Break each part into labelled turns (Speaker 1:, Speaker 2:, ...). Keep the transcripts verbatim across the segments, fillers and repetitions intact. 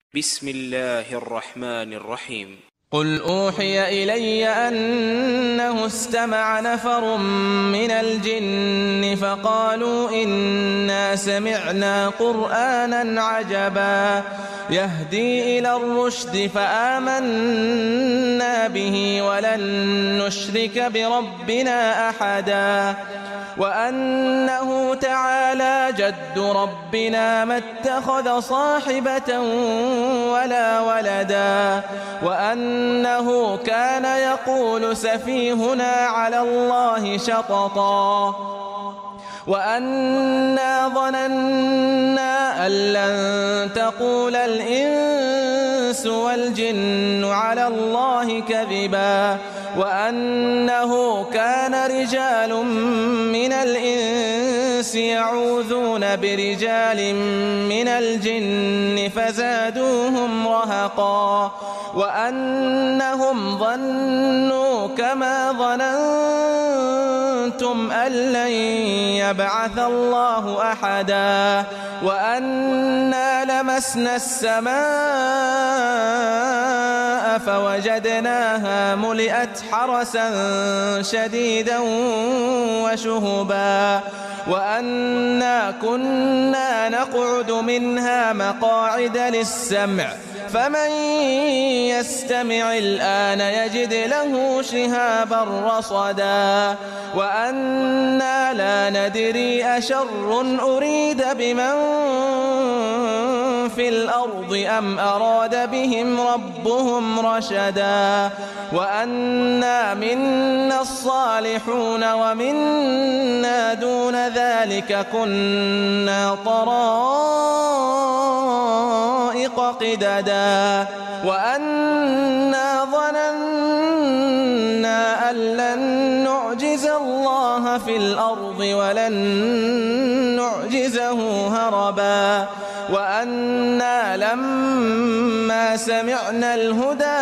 Speaker 1: بسم الله الرحمن الرحيم.
Speaker 2: قل أوحي إلي أنه استمع نفر من الجن فقالوا إنا سمعنا قرآنا عجبا يهدي إلى الرشد فآمنا به ولن نشرك بربنا أحدا وأنه تعالى جد ربنا ما اتخذ صاحبة ولا ولدا وأنه كان يقول سفيهنا على الله شططا وأنا ظننا أن لن تقول الإنس والجن على الله كذبا وأنه كان رجال من الإنس يعوذون برجال من الجن فزادوهم رهقا وأنهم ظنوا كما ظننتم أن لن يبعث الله أحدا وأنا لمسنا السماء فوجدناها ملئت حرسا شديدا وشهبا وأنا كنا نقعد منها مقاعد للسمع فمن يستمع الآن يجد له شهابا رصدا وأنا لا ندري أشر أريد بمن في الأرض أم أراد بهم ربهم رشدا وأنا منا الصالحون ومنا دون ذلك كنا طرائق قددا وأنا ظننا أن لن نعجز الله في الأرض ولن نعجزه هربا وأنا لما سمعنا الهدى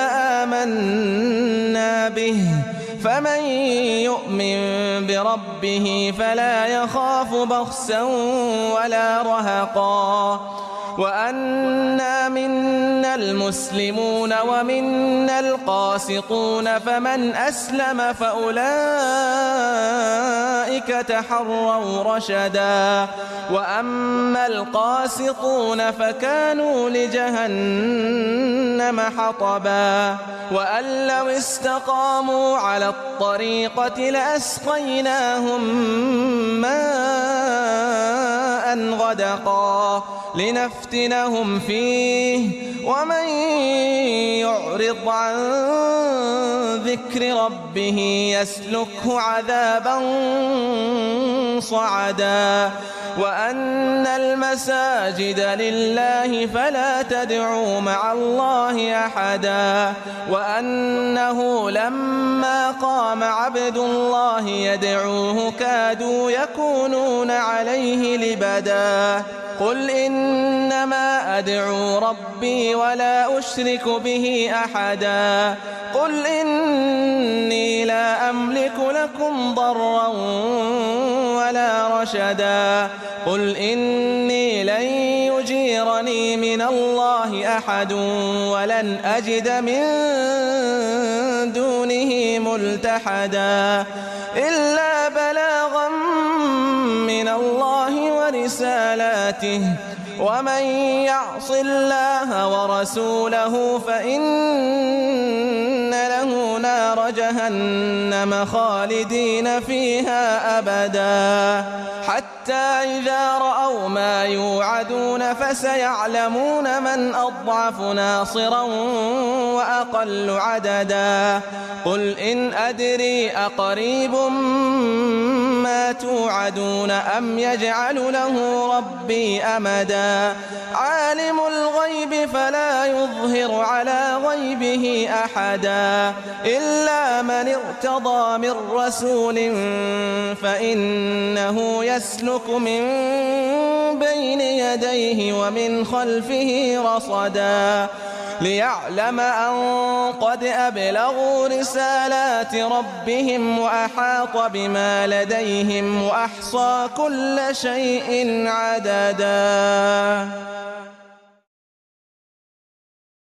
Speaker 2: آمنا به فمن يؤمن بربه فلا يخاف بخسا ولا رهقا وأنا منا المسلمون ومنا القاسطون فمن أسلم فأولئك تحروا رشدا وأما القاسطون فكانوا لجهنم حطبا وأن لو استقاموا على الطريقة لأسقيناهم ماء غدقا لنفتنهم فيه ومن يعرض عن ذكر ربه يسلكه عذابا صعدا وأن المساجد لله فلا تدعوا مع الله أحدا وأنه لما قام عبد الله يدعوه كادوا يكونون عليه لبدا قل إنما أدعو ربي ولا أشرك به أحدا قل إني لا أملك لكم ضرا ولا رشدا قل إني لن يجيرني من الله أحد ولن أجد من دونه ملتحدا إلا بلاغا من الله ورسالاته ومن يعص الله ورسوله فإن له نار جهنم خالدين فيها أبدا حتى إذا رأوا ما يوعدون فسيعلمون من أضعف ناصرا وأقل عددا قل إن أدري أقريب ما توعدون أم يجعل له ربي أمدا عالم الغيب فلا يظهر على غيبه أحدا إلا من ارتضى من رسول فإنه يسلك من بين يديه ومن خلفه رصدا ليعلم أن قد أبلغوا رسالات ربهم وأحاط بما لديهم وأحصى كل شيء عددا.